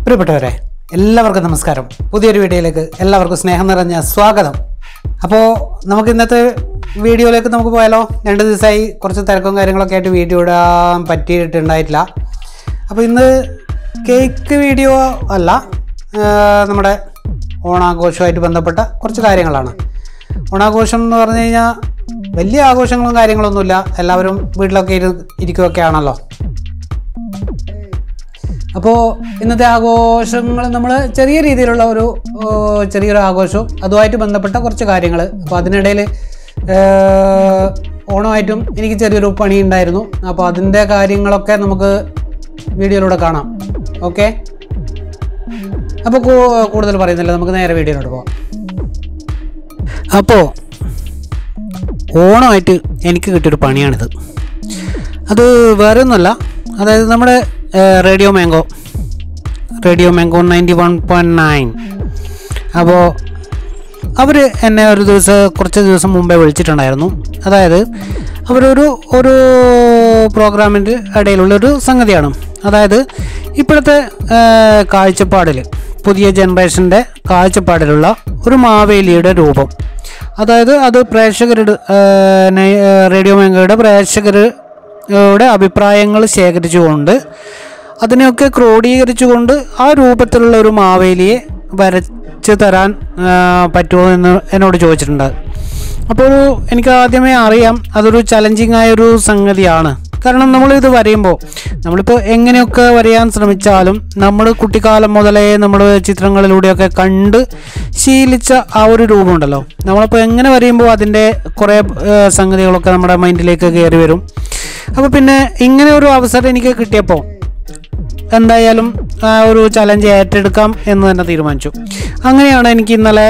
പ്രിയപ്പെട്ടവരെ എല്ലാവർക്കും നമസ്കാരം. പുതിയൊരു വീഡിയോയിലേക്ക് എല്ലാവർക്കും സ്നേഹം നിറഞ്ഞ സ്വാഗതം. അപ്പോൾ നമുക്ക് ഇന്നത്തെ വീഡിയോയിലേക്ക് നമുക്ക് പോയാലോ. 2 ദിവസമായി കുറച്ച് തിരക്കും കാര്യങ്ങളൊക്കെ ആയിട്ട് വീഡിയോ ഇടാൻ പറ്റിയിട്ടുണ്ടായിട്ടില്ല. അപ്പോൾ ഇന്ന് കേക്ക് വീഡിയോ അല്ല, നമ്മുടെ ഓണാഘോഷമായിട്ട് ബന്ധപ്പെട്ട കുറച്ച് കാര്യങ്ങളാണ്. ഓണാഘോഷം എന്ന് പറഞ്ഞു കഴിഞ്ഞാൽ വലിയ ആഘോഷങ്ങളും കാര്യങ്ങളൊന്നുമില്ല, എല്ലാവരും വീട്ടിലൊക്കെ ഇരിക്കുകയൊക്കെ ആണല്ലോ. അപ്പോൾ ഇന്നത്തെ ആഘോഷങ്ങൾ നമ്മൾ ചെറിയ രീതിയിലുള്ള ചെറിയൊരു ആഘോഷവും അതുമായിട്ട് ബന്ധപ്പെട്ട കുറച്ച് കാര്യങ്ങൾ. അപ്പോൾ അതിനിടയിൽ ഓണമായിട്ടും എനിക്ക് ചെറിയൊരു പണി ഉണ്ടായിരുന്നു. അപ്പോൾ അതിൻ്റെ കാര്യങ്ങളൊക്കെ നമുക്ക് വീഡിയോയിലൂടെ കാണാം. ഓക്കെ, അപ്പോൾ കൂടുതൽ പറയുന്നില്ല, നമുക്ക് നേരെ വീഡിയോയിലോട്ട് പോകാം. അപ്പോൾ ഓണമായിട്ട് എനിക്ക് കിട്ടിയൊരു പണിയാണിത്. അത് വേറെ ഒന്നുമല്ല, അതായത് നമ്മുടെ റേഡിയോ മാംഗോ 91.9. അപ്പോൾ അവർ എന്നെ കുറച്ച് ദിവസം മുമ്പേ വിളിച്ചിട്ടുണ്ടായിരുന്നു. അതായത് അവരൊരു പ്രോഗ്രാമിൻ്റെ ഇടയിലുള്ളൊരു സംഗതിയാണ്. അതായത് ഇപ്പോഴത്തെ കാഴ്ചപ്പാടിൽ, പുതിയ ജനറേഷൻ്റെ കാഴ്ചപ്പാടിലുള്ള ഒരു മാവേലിയുടെ രൂപം, അതായത് അത് റേഡിയോ മാംഗോയുടെ പ്രേക്ഷകരുടെ അഭിപ്രായങ്ങൾ ശേഖരിച്ചുകൊണ്ട് അതിനെയൊക്കെ ക്രോഡീകരിച്ചുകൊണ്ട് ആ രൂപത്തിലുള്ള ഒരു മാവേലിയെ വരച്ച് തരാൻ പറ്റുമോ എന്ന് എന്നോട് ചോദിച്ചിട്ടുണ്ട്. അപ്പോൾ എനിക്ക് ആദ്യമേ അറിയാം അതൊരു ചലഞ്ചിങ് ആയൊരു സംഗതിയാണ്. കാരണം നമ്മളിത് വരയുമ്പോൾ നമ്മളിപ്പോൾ എങ്ങനെയൊക്കെ വരയാൻ ശ്രമിച്ചാലും നമ്മൾ കുട്ടിക്കാലം മുതലേ നമ്മൾ ചിത്രങ്ങളിലൂടെയൊക്കെ കണ്ട് ശീലിച്ച ആ ഒരു രൂപമുണ്ടല്ലോ, നമ്മളിപ്പോൾ എങ്ങനെ വരയുമ്പോൾ അതിൻ്റെ കുറേ സംഗതികളൊക്കെ നമ്മുടെ മൈൻഡിലേക്ക് കയറി വരും. അപ്പോൾ പിന്നെ ഇങ്ങനെ ഒരു അവസരം എനിക്ക് കിട്ടിയപ്പോൾ എന്തായാലും ഒരു ചലഞ്ച് ഏറ്റെടുക്കാം എന്ന് തന്നെ തീരുമാനിച്ചു. അങ്ങനെയാണ് എനിക്ക് ഇന്നലെ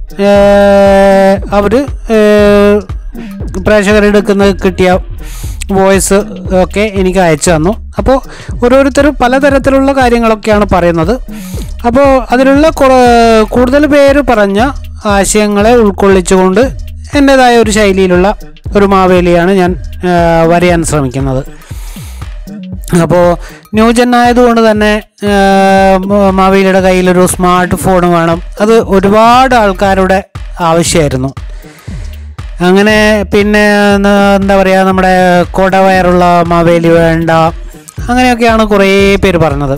അവർ പ്രേക്ഷകരെടുക്കുന്നത് കിട്ടിയ വോയിസ് ഒക്കെ എനിക്ക് അയച്ചു തന്നു. അപ്പോൾ ഓരോരുത്തരും പലതരത്തിലുള്ള കാര്യങ്ങളൊക്കെയാണ് പറയുന്നത്. അപ്പോൾ അതിലുള്ള കൂടുതൽ പേര് പറഞ്ഞ ആശയങ്ങളെ ഉൾക്കൊള്ളിച്ചുകൊണ്ട് എൻ്റേതായ ഒരു ശൈലിയിലുള്ള ഒരു മാവേലിയാണ് ഞാൻ വരയാൻ ശ്രമിക്കുന്നത്. അപ്പോൾ ന്യൂജൻ ആയതുകൊണ്ട് തന്നെ മാവേലിയുടെ കയ്യിലൊരു സ്മാർട്ട് ഫോൺ വേണം. അത് ഒരുപാട് ആൾക്കാരുടെ ആവശ്യമായിരുന്നു. അങ്ങനെ പിന്നെ എന്താ പറയുക, നമ്മുടെ കൊടവയറുള്ള മാവേലി വേണ്ട, അങ്ങനെയൊക്കെയാണ് കുറേ പേര് പറഞ്ഞത്.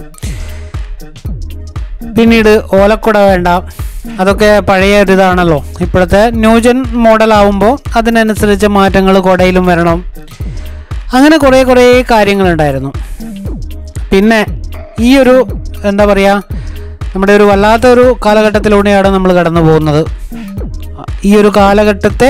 പിന്നീട് ഓലക്കുട വേണ്ട, അതൊക്കെ പഴയ ഒരു ഇതാണല്ലോ. ഇപ്പോഴത്തെ ന്യൂജൻ മോഡലാവുമ്പോൾ അതിനനുസരിച്ച് മാറ്റങ്ങൾ കുടയിലും വരണം. അങ്ങനെ കുറേ കാര്യങ്ങളുണ്ടായിരുന്നു. പിന്നെ ഈ ഒരു എന്താ പറയുക, നമ്മുടെ ഒരു വല്ലാത്തൊരു കാലഘട്ടത്തിലൂടെയാണ് നമ്മൾ കടന്നു പോകുന്നത്. ഈ ഒരു കാലഘട്ടത്തെ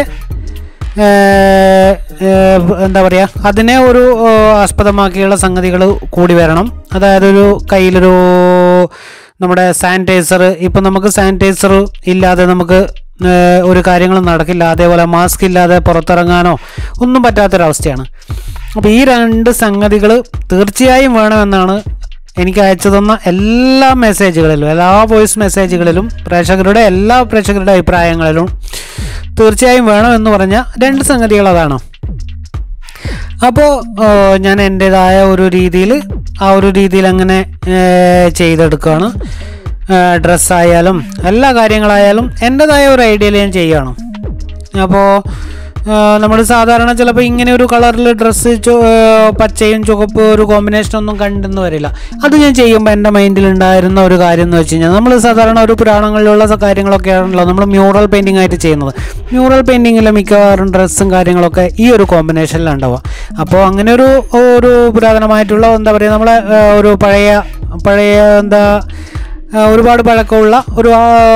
എന്താ പറയുക, അതിനെ ഒരു ആസ്പദമാക്കിയുള്ള സംഗതികൾ കൂടി വരണം. അതായത് ഒരു കയ്യിലൊരു നമ്മുടെ സാനിറ്റൈസർ, ഇപ്പം നമുക്ക് സാനിറ്റൈസർ ഇല്ലാതെ നമുക്ക് ഒരു കാര്യങ്ങളും നടക്കില്ല. അതേപോലെ മാസ്ക് ഇല്ലാതെ പുറത്തിറങ്ങാനോ ഒന്നും പറ്റാത്തൊരവസ്ഥയാണ്. അപ്പോൾ ഈ 2 സംഗതികൾ തീർച്ചയായും വേണമെന്നാണ് എനിക്ക് അയച്ചു തന്ന എല്ലാ മെസ്സേജുകളിലും, എല്ലാ വോയിസ് മെസ്സേജുകളിലും എല്ലാ പ്രേക്ഷകരുടെ അഭിപ്രായങ്ങളിലും തീർച്ചയായും വേണമെന്ന് പറഞ്ഞ 2 സംഗതികൾ അതാണ്. അപ്പോൾ ഞാൻ എൻ്റേതായ ഒരു രീതിയിൽ അങ്ങനെ ചെയ്തെടുക്കുകയാണ്. ഡ്രസ്സായാലും എല്ലാ കാര്യങ്ങളായാലും എൻ്റേതായ ഒരു ഐഡിയയിൽ ഞാൻ ചെയ്യുകയാണ്. അപ്പോൾ നമ്മൾ സാധാരണ ചിലപ്പോൾ ഇങ്ങനെ ഒരു കളറിൽ ഡ്രസ്സ് പച്ചയും ചുവപ്പ് ഒരു കോമ്പിനേഷനൊന്നും കണ്ടെന്ന് വരില്ല. അത് ഞാൻ ചെയ്യുമ്പോൾ എൻ്റെ മൈൻഡിലുണ്ടായിരുന്ന ഒരു കാര്യം എന്ന് വെച്ച് കഴിഞ്ഞാൽ, നമ്മൾ സാധാരണ ഒരു പുരാണങ്ങളിലുള്ള കാര്യങ്ങളൊക്കെ ആണല്ലോ നമ്മൾ മ്യൂറൽ പെയിൻറ്റിങ് ആയിട്ട് ചെയ്യുന്നത്. മ്യൂറൽ പെയിൻറ്റിങ്ങിലെ മിക്കവാറും ഡ്രസ്സും കാര്യങ്ങളൊക്കെ ഈ ഒരു കോമ്പിനേഷനിലുണ്ടാവുക. അപ്പോൾ അങ്ങനെ ഒരു പുരാതനമായിട്ടുള്ള എന്താ പറയുക, നമ്മളെ ഒരു പഴയ ഒരുപാട് പഴക്കമുള്ള ഒരു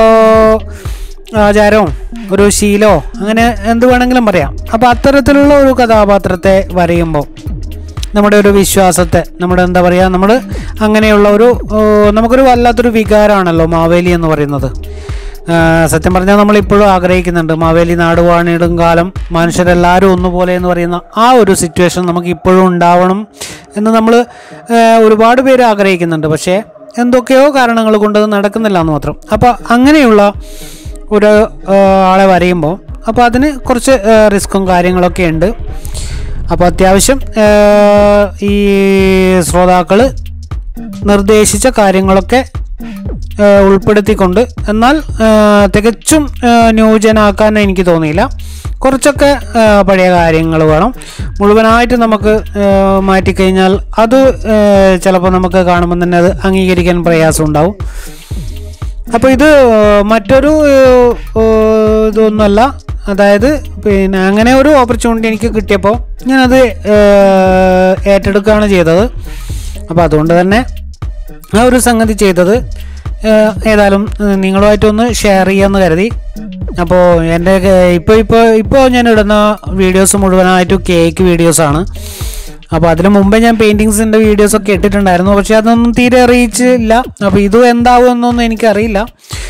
ആചാരവും ഒരു ശീലമോ അങ്ങനെ എന്ത് വേണമെങ്കിലും പറയാം. അപ്പോൾ അത്തരത്തിലുള്ള ഒരു കഥാപാത്രത്തെ വരയുമ്പോൾ നമ്മുടെ ഒരു വിശ്വാസത്തെ, നമ്മുടെ എന്താ പറയുക, നമ്മൾ അങ്ങനെയുള്ള നമുക്കൊരു വല്ലാത്തൊരു വികാരമാണല്ലോ മാവേലി എന്ന് പറയുന്നത്. സത്യം പറഞ്ഞാൽ നമ്മളിപ്പോഴും ആഗ്രഹിക്കുന്നുണ്ട് മാവേലി നാടുവാണിടും കാലം മനുഷ്യരെല്ലാവരും ഒന്നുപോലെ എന്ന് പറയുന്ന ആ ഒരു സിറ്റുവേഷൻ നമുക്ക് ഇപ്പോഴും ഉണ്ടാവണം എന്ന് നമ്മൾ ഒരുപാട് പേര് ആഗ്രഹിക്കുന്നുണ്ട്. പക്ഷേ എന്തൊക്കെയോ കാരണങ്ങൾ കൊണ്ട് നടക്കുന്നില്ല എന്ന് മാത്രം. അപ്പോൾ അങ്ങനെയുള്ള ഒരു ആളെ വരയുമ്പോൾ അപ്പോൾ അതിന് കുറച്ച് റിസ്ക്കും കാര്യങ്ങളൊക്കെ ഉണ്ട്. അപ്പോൾ അത്യാവശ്യം ഈ ശ്രോതാക്കൾ നിർദ്ദേശിച്ച കാര്യങ്ങളൊക്കെ ഉൾപ്പെടുത്തിക്കൊണ്ട്, എന്നാൽ തികച്ചും ന്യൂജനാക്കാൻ എനിക്ക് തോന്നിയില്ല. കുറച്ചൊക്കെ പഴയ കാര്യങ്ങൾ വേണം. മുഴുവനായിട്ട് നമുക്ക് മാറ്റിക്കഴിഞ്ഞാൽ അത് ചിലപ്പോൾ നമുക്ക് കാണുമ്പോൾ തന്നെ അത് അംഗീകരിക്കാൻ പ്രയാസം ഉണ്ടാവും. അപ്പോൾ ഇത് മറ്റൊരു ഇതൊന്നുമല്ല. അതായത് പിന്നെ അങ്ങനെ ഒരു ഓപ്പർച്യൂണിറ്റി എനിക്ക് കിട്ടിയപ്പോൾ ഞാനത് ഏറ്റെടുക്കുകയാണ് ചെയ്തത്. അപ്പോൾ അതുകൊണ്ട് തന്നെ ആ ഒരു സംഗതി ചെയ്തത് ഏതായാലും നിങ്ങളുമായിട്ടൊന്ന് ഷെയർ ചെയ്യാമെന്ന് കരുതി. അപ്പോൾ എൻ്റെ ഇപ്പോൾ ഞാൻ ഇടുന്ന വീഡിയോസ് മുഴുവനായിട്ടും കേക്ക് വീഡിയോസാണ്. അപ്പോൾ അതിന് മുമ്പേ ഞാൻ പെയിൻറ്റിങ്സിൻ്റെ വീഡിയോസൊക്കെ ഇട്ടിട്ടുണ്ടായിരുന്നു, പക്ഷെ അതൊന്നും തീരെ അറിയിച്ചില്ല. അപ്പോൾ ഇത് എന്താവും എന്നൊന്നും എനിക്കറിയില്ല.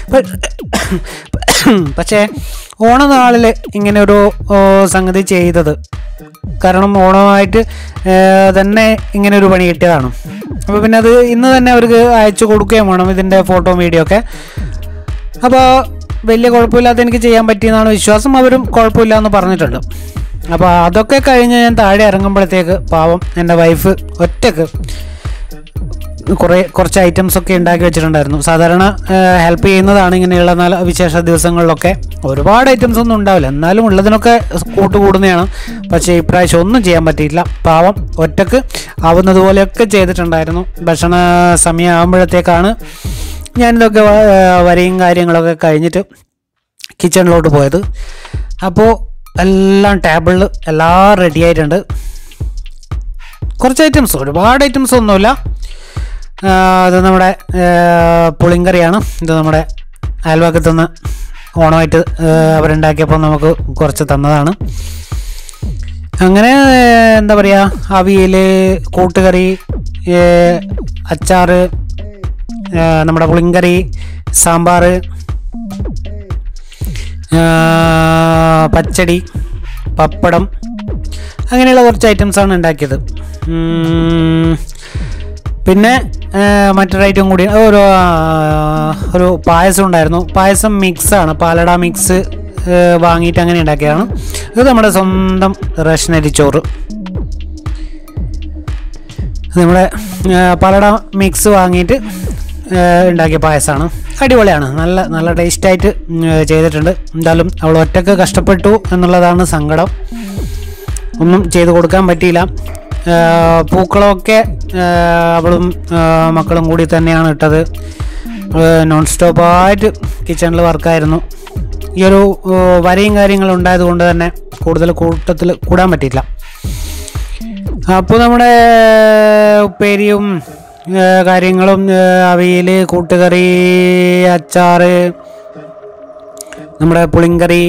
പക്ഷേ ഓണനാളിൽ ഇങ്ങനെ ഒരു സംഗതി ചെയ്തത് കാരണം ഓണമായിട്ട് തന്നെ ഇങ്ങനെ ഒരു പണി കിട്ടിയതാണ്. അപ്പോൾ പിന്നെ അത് ഇന്ന് തന്നെ അവർക്ക് അയച്ചു കൊടുക്കുകയും വേണം, ഇതിൻ്റെ ഫോട്ടോ വീഡിയോ ഒക്കെ. അപ്പോൾ വലിയ കുഴപ്പമില്ലാതെ എനിക്ക് ചെയ്യാൻ പറ്റിയെന്നാണ് വിശ്വാസം. അവരും കുഴപ്പമില്ല എന്ന് പറഞ്ഞിട്ടുണ്ട്. അപ്പോൾ അതൊക്കെ കഴിഞ്ഞ് ഞാൻ താഴെ ഇറങ്ങുമ്പോഴത്തേക്ക് പാവം എൻ്റെ വൈഫ് ഒറ്റക്ക് കുറച്ച് ഐറ്റംസൊക്കെ ഉണ്ടാക്കി വെച്ചിട്ടുണ്ടായിരുന്നു. സാധാരണ ഹെൽപ്പ് ചെയ്യുന്നതാണ് ഇങ്ങനെയുള്ള വിശേഷ ദിവസങ്ങളിലൊക്കെ. ഒരുപാട് ഐറ്റംസ് ഒന്നും ഉണ്ടാവില്ല, എന്നാലും ഉള്ളതിനൊക്കെ കൂട്ടുകൂടുന്നതാണ്. പക്ഷേ ഇപ്രാവശ്യം ഒന്നും ചെയ്യാൻ പറ്റിയില്ല. പാവം ഒറ്റക്ക് ആവുന്നതുപോലെയൊക്കെ ചെയ്തിട്ടുണ്ടായിരുന്നു. ഭക്ഷണ സമയം ആകുമ്പോഴത്തേക്കാണ് ഞാനിതൊക്കെ വരയും കാര്യങ്ങളൊക്കെ കഴിഞ്ഞിട്ട് കിച്ചണിലോട്ട് പോയത്. അപ്പോൾ എല്ലാം ടേബിളിൽ എല്ലാം റെഡി ആയിട്ടുണ്ട്. കുറച്ച് ഐറ്റംസ്, ഒരുപാട് ഐറ്റംസ് ഒന്നുമില്ല. ഇത് നമ്മുടെ പുളിങ്കറിയാണ്. ഇത് നമ്മുടെ അയൽവക്കത്തു നിന്ന് ഓണമായിട്ട് അവരുണ്ടാക്കിയപ്പോൾ നമുക്ക് കുറച്ച് തന്നതാണ്. അങ്ങനെ എന്താ പറയുക, അവിയൽ, കൂട്ടുകറി, അച്ചാർ, നമ്മുടെ പുളിങ്കറി, സാമ്പാർ, പച്ചടി, പപ്പടം, അങ്ങനെയുള്ള കുറച്ച് ഐറ്റംസാണ് ഉണ്ടാക്കിയത്. പിന്നെ മറ്റൊരു ഐറ്റം കൂടി ഒരു പായസം ഉണ്ടായിരുന്നു. പായസം മിക്സാണ്, പാലട മിക്സ് വാങ്ങിയിട്ട് അങ്ങനെ ഉണ്ടാക്കിയതാണ്. ഇത് നമ്മുടെ സ്വന്തം റേഷനരി ചോറ്, നമ്മുടെ പാലട മിക്സ് വാങ്ങിയിട്ട് ഉണ്ടാക്കിയ പായസമാണ്. അടിപൊളിയാണ്, നല്ല ടേസ്റ്റായിട്ട് ചെയ്തിട്ടുണ്ട്. എന്തായാലും അവൾ ഒറ്റക്ക് കഷ്ടപ്പെട്ടു എന്നുള്ളതാണ് സങ്കടം. ഒന്നും ചെയ്ത് കൊടുക്കാൻ പറ്റിയില്ല. പൂക്കളമൊക്കെ അവളും മക്കളും കൂടി തന്നെയാണ് ഇട്ടത്. നോൺ സ്റ്റോപ്പായിട്ട് കിച്ചണിൽ വർക്കായിരുന്നു. ഈ ഒരു വരയും കാര്യങ്ങളും ഉണ്ടായത് കൊണ്ട് തന്നെ കൂടുതൽ കൂട്ടത്തിൽ കൂടാൻ പറ്റിയില്ല. അപ്പോൾ നമ്മുടെ ഉപ്പേരിയും കാര്യങ്ങളും, അവിയൽ, കൂട്ടുകറി, അച്ചാർ, നമ്മുടെ പുളിങ്കറി,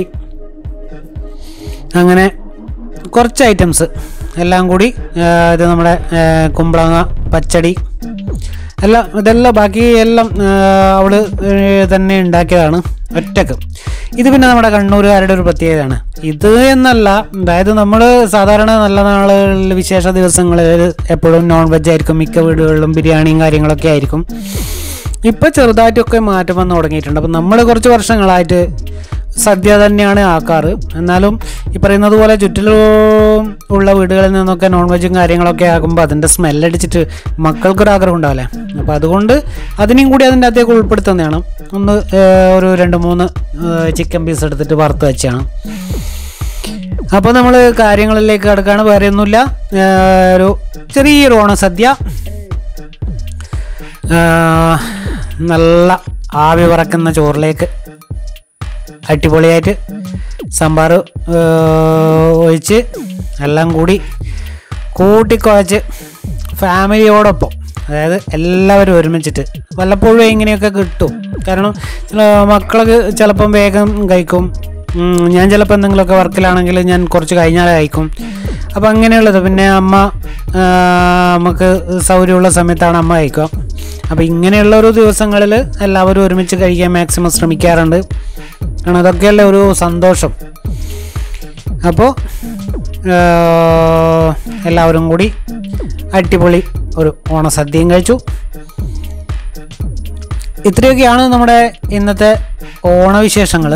അങ്ങനെ കുറച്ച് ഐറ്റംസ് എല്ലാം കൂടി, ഇത് നമ്മുടെ കുമ്പളങ്ങ പച്ചടി, ഇതെല്ലാം ബാക്കി എല്ലാം അവൾ തന്നെ ഉണ്ടാക്കിയതാണ് ഒറ്റക്ക്. ഇത് പിന്നെ നമ്മുടെ കണ്ണൂരുകാരുടെ ഒരു പ്രത്യേകതയാണ്. ഇത് എന്നല്ല, അതായത് നമ്മൾ സാധാരണ നല്ല നാളുകളിൽ വിശേഷ ദിവസങ്ങളിൽ എപ്പോഴും നോൺ വെജ് ആയിരിക്കും, മിക്ക വീടുകളിലും ബിരിയാണിയും കാര്യങ്ങളൊക്കെ ആയിരിക്കും. ഇപ്പം ചെറുതായിട്ടൊക്കെ മാറ്റം വന്ന് തുടങ്ങിയിട്ടുണ്ട്. അപ്പം നമ്മൾ കുറച്ച് വർഷങ്ങളായിട്ട് സദ്യ തന്നെയാണ് ആക്കാറ്. എന്നാലും ഈ പറയുന്നത് പോലെ ചുറ്റിലും ഉള്ള വീടുകളിൽ നിന്നൊക്കെ നോൺ വെജും കാര്യങ്ങളൊക്കെ ആകുമ്പോൾ അതിൻ്റെ സ്മെല്ലടിച്ചിട്ട് മക്കൾക്കൊരാഗ്രഹം ഉണ്ടാവില്ലേ. അപ്പോൾ അതുകൊണ്ട് അതിനെയും കൂടി അതിൻ്റെ അകത്തേക്ക് ഉൾപ്പെടുത്തുന്നതാണ്. ഒരു 2-3 ചിക്കൻ പീസ് എടുത്തിട്ട് വറുത്ത് വെച്ചാണ്. അപ്പോൾ നമ്മൾ കാര്യങ്ങളിലേക്ക് കിടക്കുകയാണ്. വേറെ ഒന്നുമില്ല, ഒരു ചെറിയൊരു ഓണസദ്യ, നല്ല ആവി പറക്കുന്ന ചോറിലേക്ക് അടിപൊളിയായിട്ട് സാമ്പാർ ഒഴിച്ച് എല്ലാം കൂടി കൂട്ടിക്കുഴച്ച് ഫാമിലിയോടൊപ്പം, അതായത് എല്ലാവരും ഒരുമിച്ചിട്ട്. വല്ലപ്പോഴും ഇങ്ങനെയൊക്കെ കിട്ടും. കാരണം മക്കളൊക്കെ ചിലപ്പം വേഗം കഴിക്കും. ഞാൻ ചിലപ്പോൾ എന്തെങ്കിലുമൊക്കെ വർക്കിലാണെങ്കിൽ ഞാൻ കുറച്ച് കഴിഞ്ഞാൽ കഴിക്കും. അപ്പോൾ അങ്ങനെയുള്ളത്. പിന്നെ നമുക്ക് സൗകര്യമുള്ള സമയത്താണ് അമ്മ കഴിക്കുക. അപ്പോൾ ഇങ്ങനെയുള്ള ഒരു ദിവസങ്ങളിൽ എല്ലാവരും ഒരുമിച്ച് കഴിക്കാൻ മാക്സിമം ശ്രമിക്കാറുണ്ട്. കാരണം അതൊക്കെയല്ലേ ഒരു സന്തോഷം. അപ്പോൾ എല്ലാവരും കൂടി അടിപൊളി ഒരു ഓണസദ്യയും കഴിച്ചു. ഇത്രയൊക്കെയാണ് നമ്മുടെ ഇന്നത്തെ ഓണവിശേഷങ്ങൾ.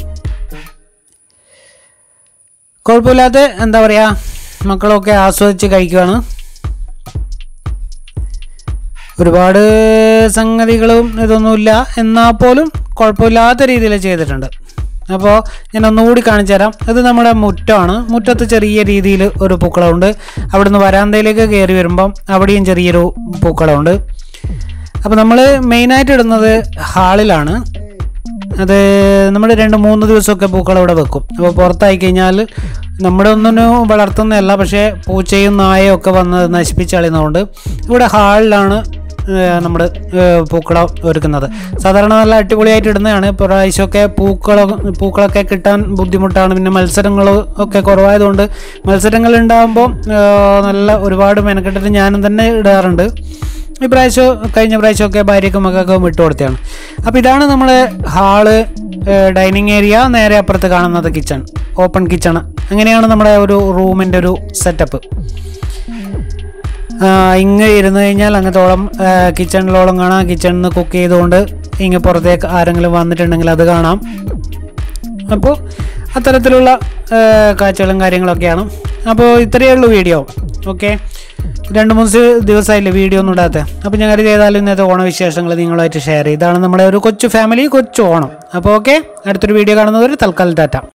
കുഴപ്പമില്ലാത്ത എന്താ പറയുക, മക്കളൊക്കെ ആസ്വദിച്ച് കഴിക്കുകയാണ്. ഒരുപാട് സംഗതികളും ഇതൊന്നുമില്ല, എന്നാൽ പോലും കുഴപ്പമില്ലാത്ത രീതിയിൽ ചെയ്തിട്ടുണ്ട്. അപ്പോൾ ഞാൻ ഒന്നുകൂടി കാണിച്ചു തരാം. ഇത് നമ്മുടെ മുറ്റമാണ്. മുറ്റത്ത് ചെറിയ രീതിയിൽ ഒരു പൂക്കളമുണ്ട്. അവിടുന്ന് വരാന്തയിലേക്ക് കയറി വരുമ്പം അവിടെയും ചെറിയൊരു പൂക്കളമുണ്ട്. അപ്പോൾ നമ്മൾ മെയിനായിട്ട് ഇടുന്നത് ഹാളിലാണ്. അത് നമ്മൾ 2-3 ദിവസമൊക്കെ പൂക്കൾ ഇവിടെ വെക്കും. അപ്പോൾ പുറത്തായി കഴിഞ്ഞാൽ നമ്മുടെ ഒന്നിനും വളർത്തുന്നതല്ല, പക്ഷേ പൂച്ചയും നായയും ഒക്കെ വന്ന് നശിപ്പിച്ച് കളയുന്നതുകൊണ്ട് ഇവിടെ ഹാളിലാണ് നമ്മൾ പൂക്കളം ഒരുക്കുന്നത്. സാധാരണ നല്ല അടിപൊളിയായിട്ട് ഇടുന്നതാണ്. പ്രാവശ്യമൊക്കെ പൂക്കളൊക്കെ കിട്ടാൻ ബുദ്ധിമുട്ടാണ്. പിന്നെ മത്സരങ്ങൾ ഒക്കെ കുറവായതുകൊണ്ട് മത്സരങ്ങൾ ഉണ്ടാകുമ്പോൾ നല്ല ഒരുപാട് മെനക്കെട്ടിട്ട് ഞാനും തന്നെ ഇടാറുണ്ട്. കഴിഞ്ഞ പ്രാവശ്യമൊക്കെ ഭാര്യയ്ക്കും മക്കൾക്കും വിട്ടു കൊടുത്തതാണ്. അപ്പോൾ ഇതാണ് നമ്മുടെ ഹാള്, ഡൈനിങ് ഏരിയ. നേരെ അപ്പുറത്ത് കാണുന്നത് കിച്ചൺ, ഓപ്പൺ കിച്ചൺ. അങ്ങനെയാണ് നമ്മുടെ ഒരു റൂമിൻ്റെ ഒരു സെറ്റപ്പ്. ഇങ്ങനെ ഇരുന്ന് കഴിഞ്ഞാൽ അങ്ങനത്തോളം കിച്ചണിലോളം കാണാം. കിച്ചണിൽ നിന്ന് കുക്ക് ചെയ്തുകൊണ്ട് ഇങ്ങനെ പുറത്തേക്ക് ആരെങ്കിലും വന്നിട്ടുണ്ടെങ്കിൽ അത് കാണാം. അപ്പോൾ അത്തരത്തിലുള്ള കാഴ്ചകളും കാര്യങ്ങളൊക്കെയാണ്. അപ്പോൾ ഇത്രയേ ഉള്ളൂ വീഡിയോ. ഓക്കെ, 2-3 ദിവസമായില്ലേ വീഡിയോ ഒന്നും ഇടാത്ത. അപ്പോൾ ഞാൻ ചെയ്താലും ഇന്നത്തെ ഓണവിശേഷങ്ങൾ നിങ്ങളുമായിട്ട് ഷെയർ ചെയ്താണ് നമ്മുടെ ഒരു കൊച്ചു ഫാമിലി, കൊച്ചു ഓണം. അപ്പോൾ ഓക്കെ, അടുത്തൊരു വീഡിയോ കാണുന്നവർ തൽക്കാലം ടാറ്റ.